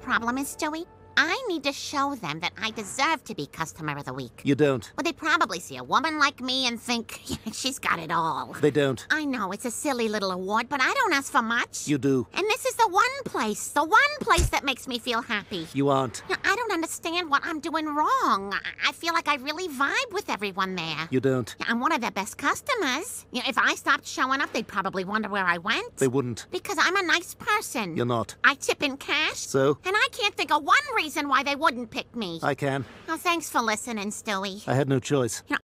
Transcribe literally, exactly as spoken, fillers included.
problem is, Stewie? I need to show them that I deserve to be Customer of the Week. You don't. Well, they probably see a woman like me and think, yeah, she's got it all. They don't. I know, it's a silly little award, but I don't ask for much. You do. And this is the one place, the one place that makes me feel happy. You aren't. Now, I don't understand what I'm doing wrong. I- I feel like I really vibe with everyone there. You don't. I'm one of their best customers. You know, if I stopped showing up, they'd probably wonder where I went. They wouldn't. Because I'm a nice person. You're not. I tip in cash. So? And I can't think of one reason why they wouldn't pick me. I can. Oh, thanks for listening, Stewie. I had no choice. You know,